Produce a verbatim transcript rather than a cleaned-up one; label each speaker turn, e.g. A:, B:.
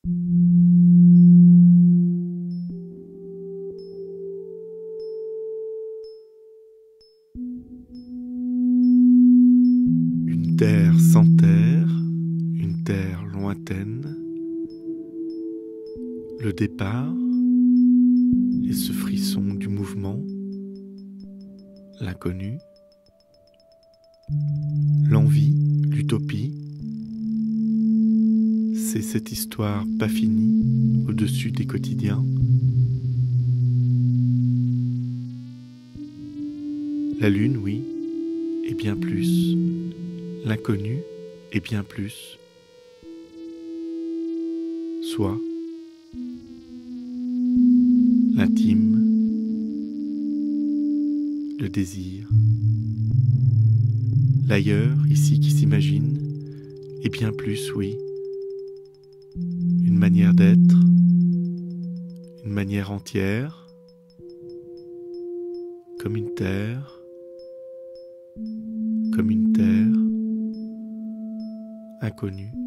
A: Une terre sans terre, une terre lointaine, le départ et ce frisson du mouvement, l'inconnu, l'envie, l'utopie, c'est cette histoire pas finie au-dessus des quotidiens. La lune, oui, et bien plus. L'inconnu, et bien plus. Soi, l'intime, le désir, l'ailleurs, ici qui s'imagine, et bien plus, oui. Une manière d'être, une manière entière, comme une terre, comme une terre inconnue.